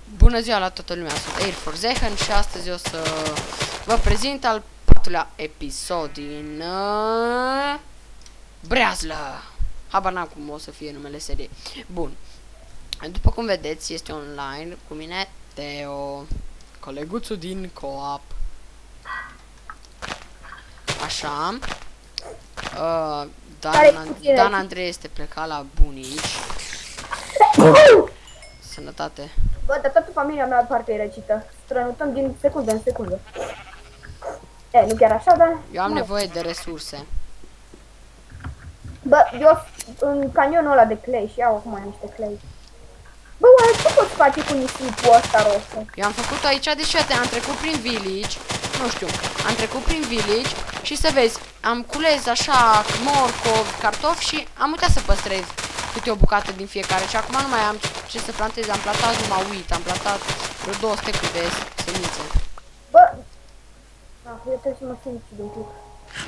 Bună ziua la toată lumea, sunt Air for Zehan și astăzi o să vă prezint al patrulea episod din Breazlă. Habar n-am cum o să fie numele seriei. Bun. După cum vedeți, este online cu mine Teo, coleguțul din co-op. Așa. Dan Andrei este plecat la bunici. Sănătate. Bă, dar toată familia mea parcă e răcită. Strănutăm din secundă în secundă. E, nu chiar așa, dar... Eu am nevoie de resurse. Bă, eu în canionul ăla de clay și iau acum niște clay. Bă, oare ce poți face cu nisipul ăsta roșu? Eu am făcut aici, deci am trecut prin village. Nu știu, am trecut prin village și să vezi, am cules așa morcov, cartofi și am uitat să păstrez câte o bucată din fiecare. Și acum nu mai am ce să plantez, am plantat numai uit, am plantat vreo 200 de semințe. Bă, eu trebuie să mă simt și din clip.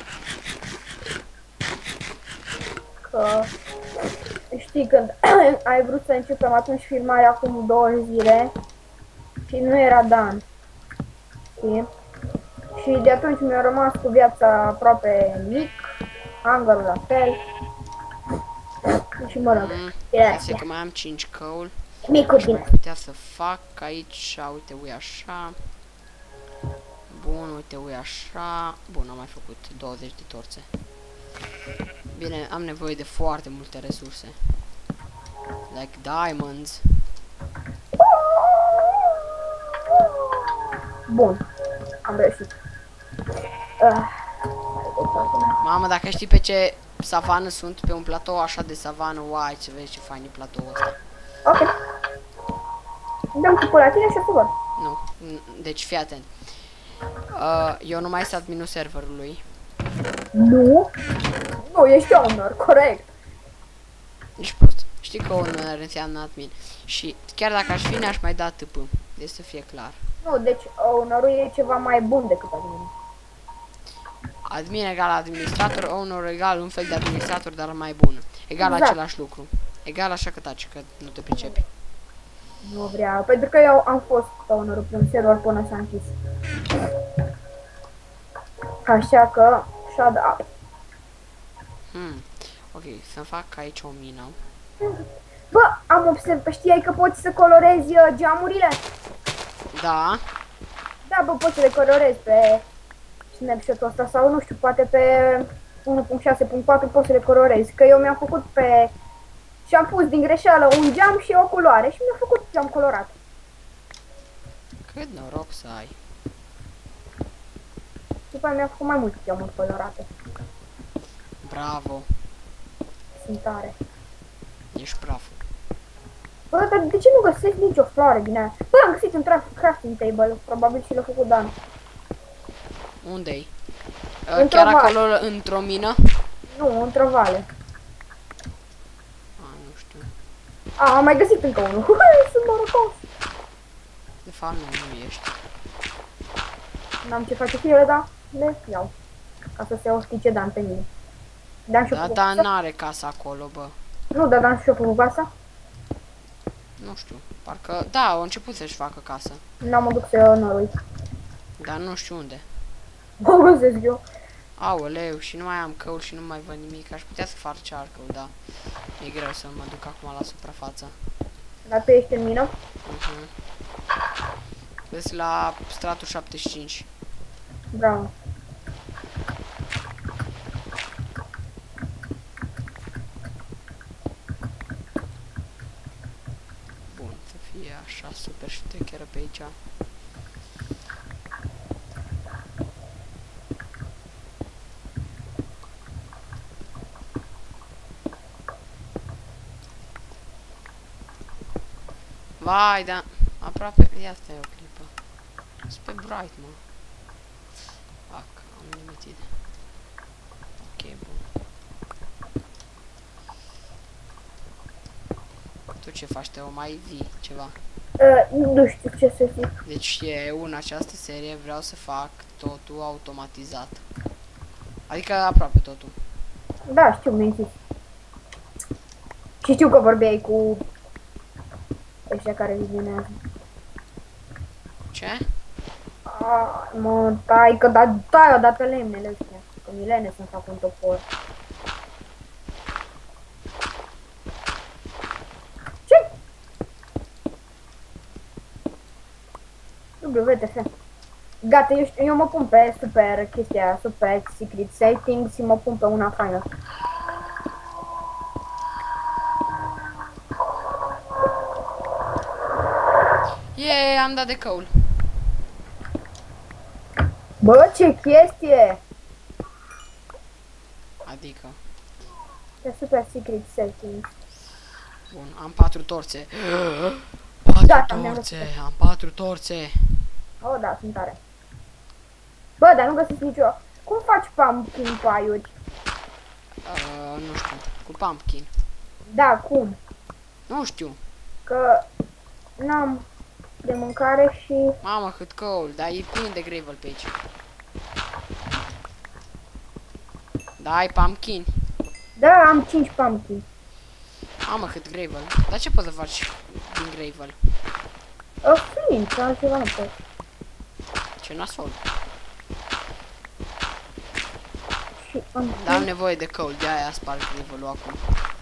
Că știi, când ai vrut să începem atunci filmarea acum 2 zile și nu era Dan. Știi? Și de atunci mi-a rămas cu viața aproape mic, hangarul la fel. Și mă rog, Zic că mai am 5 coal. micul Și din. mai putea să fac aici, uite, ui așa. Bun, uite, ui așa. Bun, am mai făcut 20 de torțe. Bine, am nevoie de foarte multe resurse. Like diamonds. Bun, am reușit. Mamă, dacă știi pe ce savană sunt, pe un platou așa de savană, uai, ce vezi ce fain e platoul ăsta. Ok. Dăm tipul la tine și o să văd. Nu, deci fii atent. Eu nu mai sunt adminul serverului. Nu? Nu, ești owner, corect. Ești prost. Știi că owner înseamnă admin. Și chiar dacă aș fi, ne-aș mai da TP. Deci să fie clar. Nu, deci ownerul e ceva mai bun decât admin. Admin egal administrator, owner egal un fel de administrator, dar mai bun. Egal Exact. același lucru. Egal așa că taci, că nu te pricepi. Nu vreau, pentru că eu am fost ownerul pe un server până s-a închis. Așa că, shut up. Ok, să-mi fac aici o mină. Bă, am observat, știai că poți să colorezi geamurile? Da. Da, bă, poți să le colorezi pe snapshot-ul ăsta sau nu știu, poate pe 1.6.4 poți să le colorezi. Că eu mi-am făcut pe... și am pus din greșeală un geam și o culoare și mi-a făcut geam colorat. Cât noroc să ai. După aia mi-a făcut mai multe geamuri colorate. Bravo. Sunt tare. Ești praf. Bă, dar de ce nu găsesc nicio floare din aia? Bă, am găsit un crafting table, probabil și l-a făcut Dan. Unde-i? Într-o Chiar vale. acolo, într-o mină? Nu, într-o vale. Nu știu. Am mai găsit încă unul. Sunt norocos. De fapt, nu ești. N-am ce face cu ele, dar le iau. Ca să se ostice Dan pe mine. Dan și-o Da, făcut dar casa? n-are casa acolo, bă. Nu, dar Dan și-o făcut casa? Nu știu. Parcă, da, au început să-și facă casă. N-am mă duc să iau noroi. Dar nu știu unde. Mă găsesc eu. Aoleu, și nu mai am căul și nu mai văd nimic. Aș putea să fac cearcăul, da. E greu să mă duc acum la suprafață. Dar tu ești în mină? Vezi la stratul 75. Bravo. Bun, să fie așa super ștecheră pe aici. Vai, da, aproape, ia stai o clipă. Sunt pe bright, mă. Fac, am limited. Ok, bun. Tu ce faci, Teo? Mai zi ceva. Nu știu ce să zic. Deci eu în această serie vreau să fac totul automatizat. Adică aproape totul. Da, știu, mi-ai zis. Și știu că vorbeai cu ăștia care vizionează. Ce? Mă, tai odată lemnele ăstea. Că milene să-mi fac un topor. Ce? WTF. Gata, eu mă pun pe super chestia, super secret settings și mă pun pe una faină. Am dat de coal. Bă, ce chestie! Adică. Pe super secret settings. Bun, am 4 torțe. 4 Gata, torțe, am 4 torțe. Oh, da, sunt tare. Bă, dar nu găsesc nicio... Cum faci pumpkin pie-uri? Nu știu, cu pumpkin. Da, cum? Nu știu. Că n-am de mâncare și... Mamă, cât coal, dar e plin de gravel pe aici. Da, ai pumpkin. Da, am 5 pumpkin. Mamă, cât gravel. Dar ce poți să faci din gravel? Flint, altceva nu pot. Ce nasol. Și am... Dar am nevoie de coal, de-aia sparg gravel-ul acum.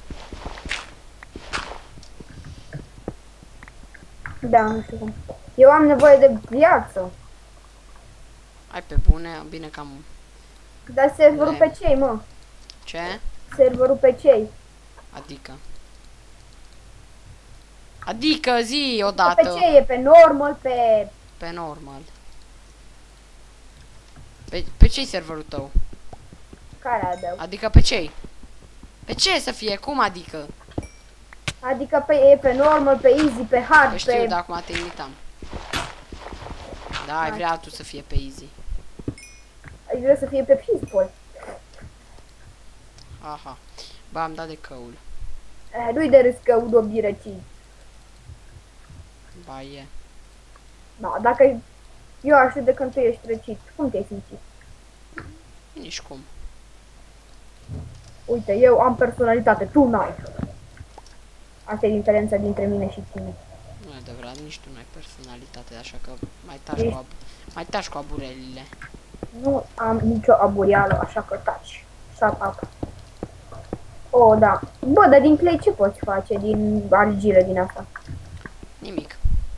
Da, nu știu cum. Eu am nevoie de viață. Ai pe bune, bine că am... Dar serverul pe cei, mă? Ce? Serverul pe cei. Adică? Adică zi Pe odată. ce e? Pe normal, pe... Pe normal. Pe ce-i serverul tău? Care adău? Adică pe ce-i? Pe ce să fie? Cum adică? Adică e pe normal, pe easy, pe hard, Că știu, pe... dar acum te imitam. Da, ai vrea tu să fie pe easy. Aș vrea să fie pe peaceful. Aha. Ba, am dat de coal. Nu-i de râs că udobi răcii. Ba, e. Da, dacă eu aștept de când tu ești răcit, cum te-ai simțit? Nici cum. Uite, eu am personalitate, tu n-ai. Asta e diferența dintre mine și tine. Nu e adevărat, nici tu n-ai personalitate, așa că mai taci cu aburelile. Nu am nicio aburială, așa că taci. Shut up. Oh, da. Bă, dar din clay ce poți face? Din argilă, din asta? Nimic.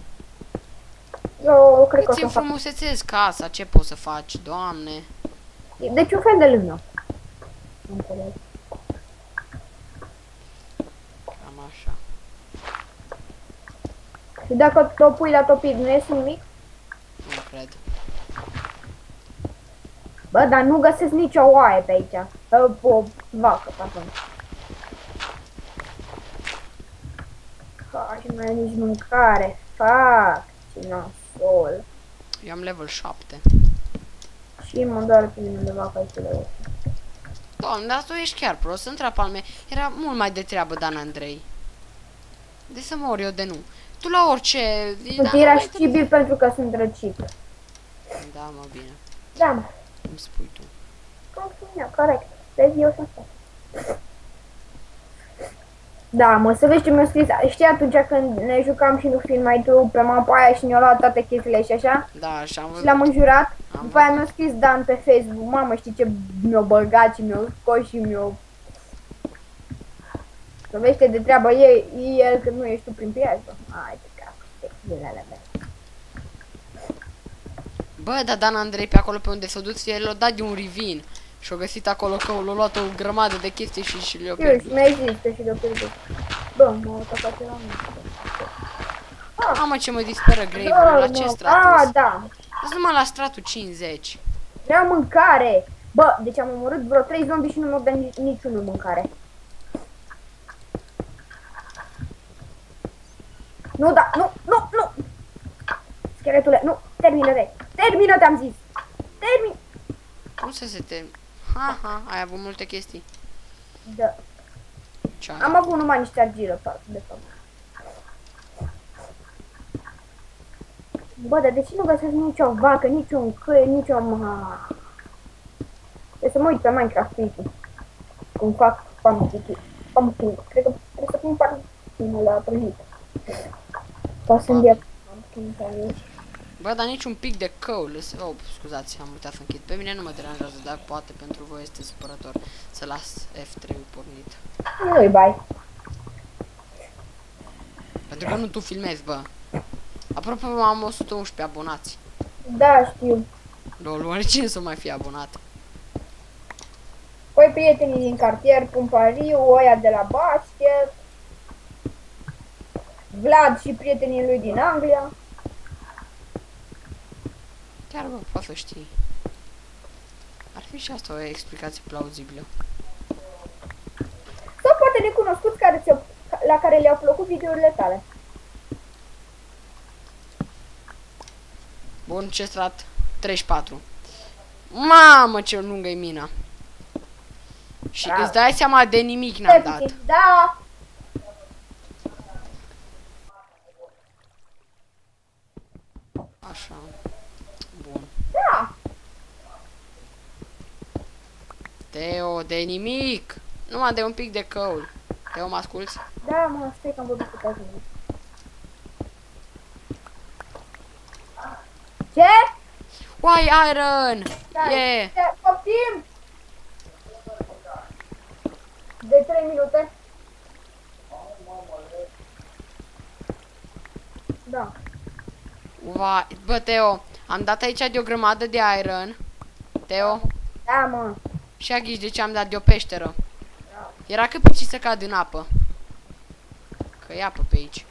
Eu cred că o Îți să fac. înfrumusețezi casa, ce poți să faci, doamne? Deci un fel de lână. Nu înțeleg. Cam așa. Și dacă o pui la topit, nu iese nimic? Nu cred. Bă, dar nu găsesc nicio oaie pe aici. O vacă, pardon. Faci, nu mai nici mâncare. Fac, ce nasol. Eu am level 7. Și mă doare pe mine de vacă aici de Doamne, dar tu ești chiar prost, între palme. Era mult mai de treabă Dan Andrei. De să mor eu de nu. Tu la orice... Sunt irascibil pentru că sunt răcit. Da, mă, bine. Da, mă. Cum spui tu. Cum spun eu, corect. Vezi, eu sunt asta. Da, mă, să vezi ce mi-a scris. Știi atunci când ne jucam și nu filmai tu pe mapa aia și ne-au luat toate chestiile și așa? Da, și am Și văzut. l-am înjurat. Am După aia mi-a scris Dan pe Facebook. Mamă, știi ce mi-o băgat și mi-o scos și mi-o... Să vezi ce de treabă e el când nu ești tu prin piață. Hai, te cap, chestiile mele. Bă, dar Dan Andrei pe acolo pe unde s-a dus, el l-a dat de un rivin. Și-a găsit acolo că l-a luat o grămadă de chestii și le-a Eu pierdut. mi-ai zis că și de-o pierdut. Bă, m-a atacat la mine. Mamă, ce mă disperă gravel, la ce stratul? Ah, da. Sunt numai la stratul 50. Vreau mâncare. Bă, deci am omorât vreo 3 zombi și nu mi-au dat niciunul mâncare. Nu, da, nu! Scheletule, nu, termină-te! Termină, te-am zis! Termin! Cum să se te... Ha, ai avut multe chestii. Da. Ce Am avut numai niște argilă, de fapt. Bă, dar de ce nu găsesc nicio vacă, niciun câine, nicio... Trebuie să mă uit pe Minecraft Wiki. Cum fac pumpkin. Cred că trebuie să pun pumpkin la prăjit. Poate să-mi ia pumpkin pe aici. Bă, dar niciun pic de coal. Oh, scuzați, am uitat să închid. Pe mine nu mă deranjează, dar poate pentru voi este supărător să las F3 pornit. Nu-i bai. Pentru că nu tu filmezi, bă. Apropo, am 111 abonați. Da, știu. Lol, oare cine să mai fie abonat? Păi prietenii din cartier, Pumpariu, ăia de la basket, Vlad și prietenii lui din Anglia. Chiar, bă, poate să știi. Ar fi și asta o explicație plauzibilă. Sau poate necunoscuți la care le-au plăcut videourile tale. Bun, ce strat? 34. Mamă, ce lungă-i mina. Și Bravo. îți dai seama de nimic n-am dat. Da! Așa. Bun. Da! Teo, de nimic. Numai de un pic de coal. Teo, mă asculți? Da, mă, stai că am vorbit cu tine. Ce? Why iron? Yeah. Poftim! De 3 minute. Da. Vai, bă, Teo, am dat aici de o grămadă de iron. Teo, Da, mă. și a ghiși de ce am dat de o peșteră. Era cât pe ce să cad în apă. Că e apă pe aici.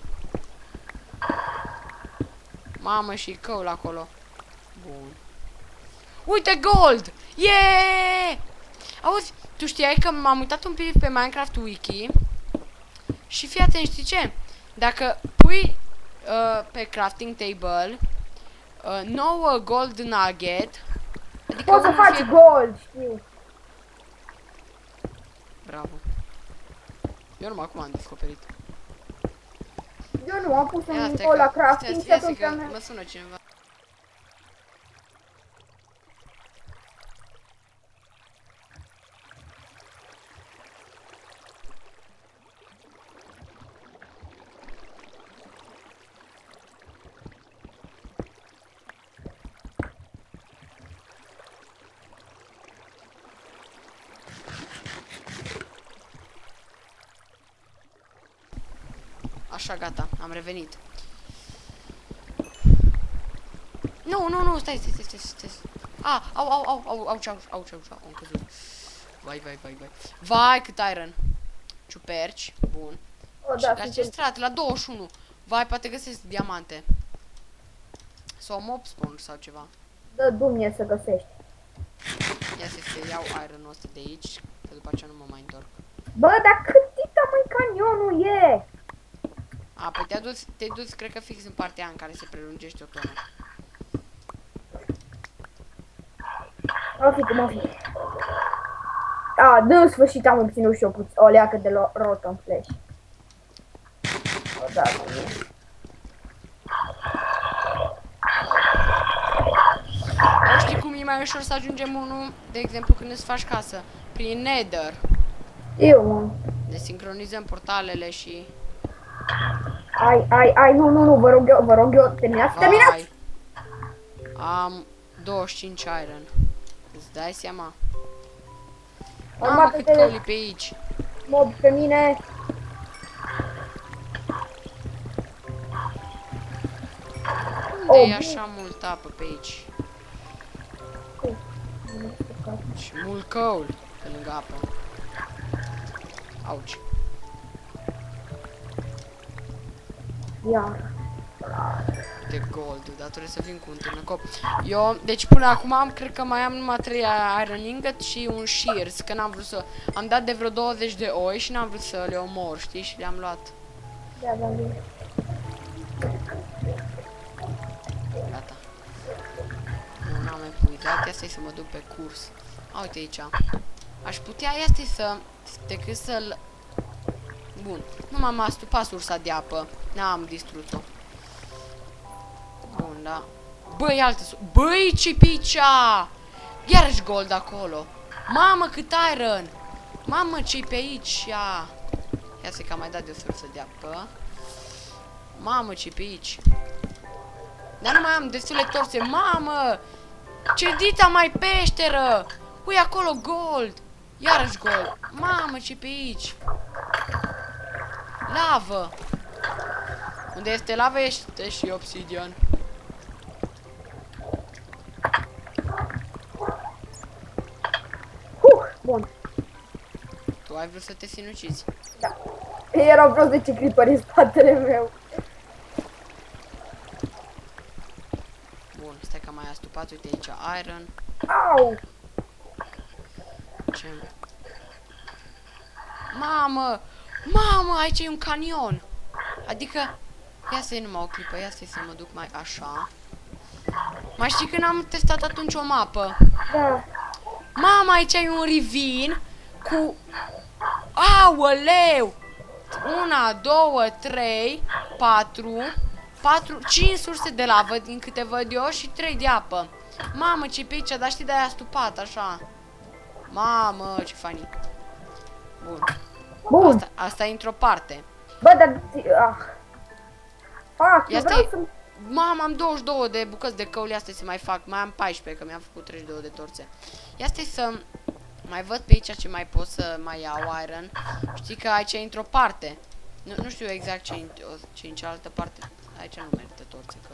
Mamă, și coal acolo. Bun. Uite, gold! Yeah! Auzi, tu știai că m-am uitat un pic pe Minecraft Wiki și fii atent, știi ce? Dacă pui pe crafting table 9 gold nugget, adică Poți să unul faci fie... gold, știu. Bravo. Eu numai acum am descoperit. Eu nu, am pus Ia un stai gol că- la crafting și stai atunci că am... mă sună cineva. Așa, gata, am revenit. Nu, stai. Auci, am căzut. Vai. Vai, cât iron. Ciuperci, bun. O, Și da, la ce strat? La 21. Vai, poate găsesc diamante. Sau mob spawn sau ceva. dă dumne să găsești. Ia să iau iron-ul ăsta de aici, că după aceea nu mă mai întorc. Bă, dar cât dita mai canionul e? A, păi te-ai dus, cred că fix în partea aia în care se prelungește o tonă. O fi cum o fi. A, în sfârșit am obținut și eu o leacă de rotom flash. O, da, Nu știi cum e mai ușor să ajungem unul, de exemplu, când îți faci casă? Prin Nether. eu, mă. Ne sincronizăm portalele și... Ai, nu, vă rog eu, terminați. Vai. Am 25 iron. Îți dai seama? Mamă, cât căuli pe aici. Mob pe mine. Unde e așa multă apă pe aici? Și mult coal pe lângă apă. Auci. Iar. De gold, dar trebuie să vin cu un târnăcop. Eu, deci până acum cred că mai am numai 3 iron ingot și un shears, că n-am vrut să... Am dat de vreo 20 de oi și n-am vrut să le omor, știi? Și le-am luat. Da. Gata. Nu, n-am mai puidat, asta e să mă duc pe curs. A, uite aici. Aș putea, este să... decât să-l... Bun. Nu m-am astupat sursa de apă. N-am distrus-o. Bun, da. Băi, altă băi, ce picea! Iarăși gold acolo. Mamă, cât iron! Mamă, ce-i pe aici? Ia să că am mai dat de o sursă de apă. Mamă, ce-i pe aici? Dar nu mai am destule torțe. Mamă! Ce dita mai peșteră! Ui, acolo gold! Iarăși gold! Mamă, ce pe aici! Lavă! Unde este lavă este și obsidian. Bun. Tu ai vrut să te sinucizi. Da. Erau vreo 10 creeperi în spatele meu. Bun, stai că mai astupat. Uite aici iron. Au! Ce? Mamă! Mamă, aici e un canion! Adică, ia să-i numai o clipă, ia să mă duc mai așa. Mai știi când am testat atunci o mapă? Da. Mama, aici e un rivin cu... Aoleu! 1, 2, 3, 4, 5 surse de lavă din câte văd eu și 3 de apă. Mamă, ce pe aici, dar știi de-aia astupat, așa. Mamă, ce funny. Bun. Bun. Asta e într-o parte. Bă, dar... Fac, Ia vreau stai. să... Mamă, am 22 de bucăți de căuli, astea se mai fac. Mai am 14, că mi-am făcut 32 de torțe. Ia stai să mai văd pe aici ce mai pot să mai iau iron. Știi că aici e într-o parte. Nu știu exact ce e în cealaltă parte. Aici nu merită torțe, că...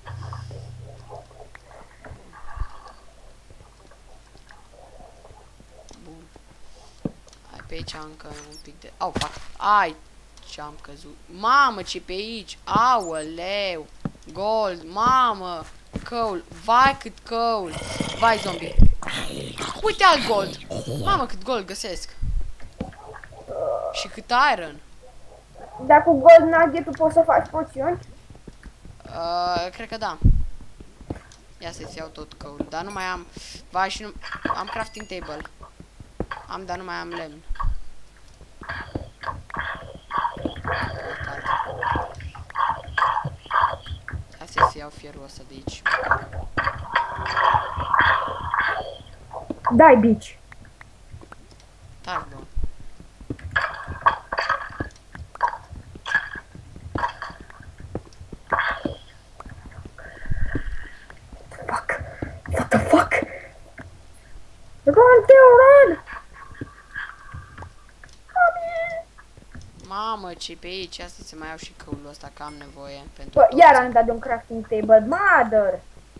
Bun. Hai, pe aici încă un pic de... Au, fac. Ai, ce am căzut. Mamă, ce pe aici. Aoleu. Gold, mamă. Căul. Vai, cât căul. Vai, zombie. Uite alt gold. Mamă, cât gold găsesc. Și cât iron. Dar cu gold nugget tu poți să faci poțiuni? Cred că da. Ia să-ți iau tot căul. Dar nu mai am... Vai, și nu... Am crafting table. Am, dar nu mai am lemn. Ia să-ți iau fierul ăsta de aici. Dai, bici. Tac, bă. Fuck. What the fuck? Run, Theo, run! Mamă, ce pe aici. Asta să mai iau și căulul ăsta, că am nevoie pentru... Bă, iar am dat de un crafting table. Mother!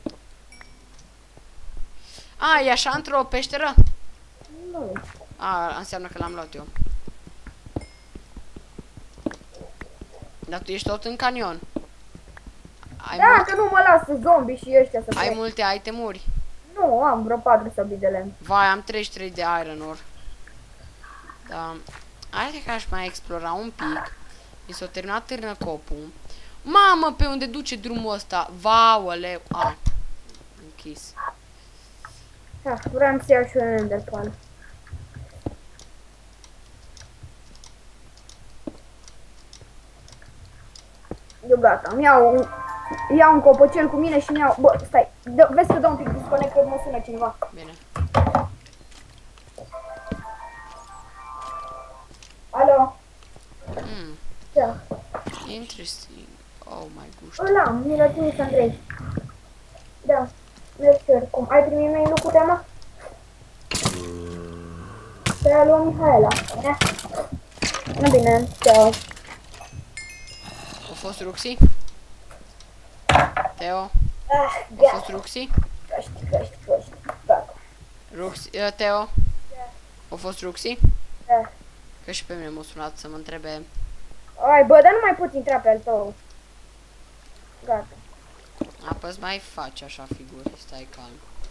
A, e așa într-o peșteră? Nu. A, înseamnă că l-am luat eu. Dar tu ești tot în canion. Ai Da, că nu mă lasă zombie și ăștia să ai plec. multe itemuri. Nu, am vreo 4 săbii de lemn. Vai, am 33 de iron ore. Da. Hai că aș mai explora un pic. Mi s-a terminat târnăcopul. Mamă, pe unde duce drumul ăsta? Vauleu. A. Închis. Da, vreau să iau și un enderpearl. Eu gata, îmi iau un copăcel cu mine și mi iau... Bă, stai, vezi că dă un pic disconnect, că mă sună cineva. Bine. Alo? Mm. Da. Interesting. Oh my gosh. Ăla, mi l-a trimis Andrei. Da. Mersi, cum? Ai primit mail-ul cu tema? Te-a luat Mihaela. Da? Nu bine, ceau. A fost Ruxy? Teo? Ah, A fost Ruxy? Căști. Gata. Ruxy, Teo? A fost Ruxy? Da. Că și pe mine m-a sunat să mă întrebe. Ai, bă, dar nu mai poți intra pe al tău. Gata. Apăs mai faci așa figuri, stai calm.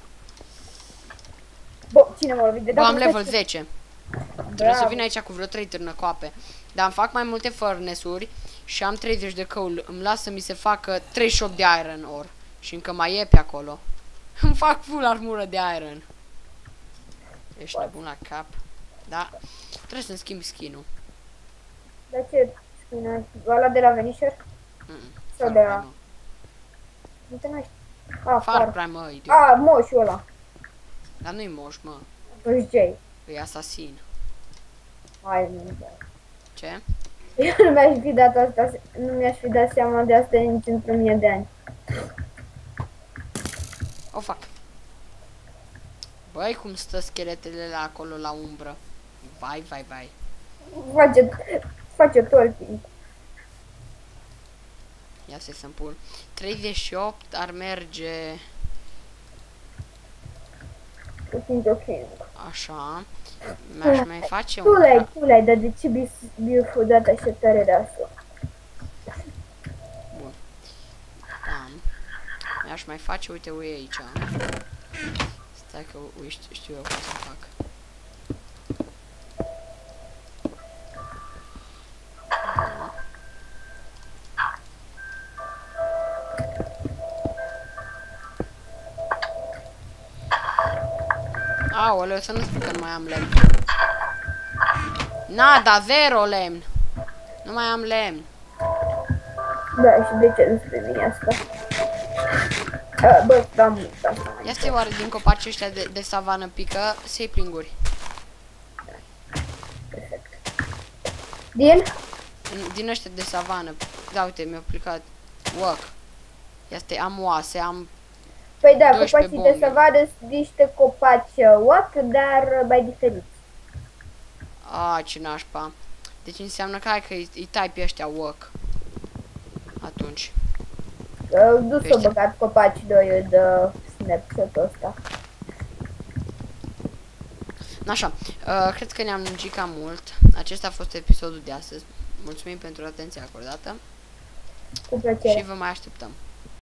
Bă, cine m-a lovit de Bă, am dacă level faci- 10. Trebuie să vin aici cu vreo 3 târnăcoape. Dar îmi fac mai multe furnace-uri și am 30 de căul. Îmi las să mi se facă 38 de iron ore. Și încă mai e pe acolo. Îmi fac full armură de iron. Ești nebun la cap. Da. Trebuie să-mi schimb skin-ul. De ce spune? Ăla de la Venisher? Sau de la... Nu te mai știu. Ah, Far Cry, mă, idiot. Ah, moșul ăla. Dar nu-i moș, mă. Își Jay. E asasin. Hai, nu. Ce? Eu nu mi-aș fi dat asta, nu mi-aș fi dat seama de asta nici într-un mie de ani. O fac. Băi, cum stă scheletele la acolo la umbră. Vai, vai, vai. Face tolping. Ia să-mi pun. 38 ar merge așa. Mi-aș mai face un... Tu l-ai, dar de ce biuful dat așa tare de asta? Bun. Da. Mi-aș mai face, uite, aici. Stai că știu eu cum să fac. Aoleu, să nu spun că nu mai am lemn. Nada, zero lemn. Nu mai am lemn. Da, și de ce nu spui mie asta? Bă, da, mult asta. Ia să oare din copacii ăștia de savană pică să-i plinguri. Perfect. Din ăștia de savană. Da, uite, mi-au plicat. Work. Ia stai, am oase, am... Păi da, copacii de savană sunt niște copaci oak, dar mai diferiți. Ce nașpa. Deci înseamnă că hai că îi tai pe ăștia work. Atunci. Nu s-au băgat copaci doi de snapshot-ul ăsta. Așa, cred că ne-am lungit cam mult. Acesta a fost episodul de astăzi. Mulțumim pentru atenția acordată. Cu plăcere. Și vă mai așteptăm.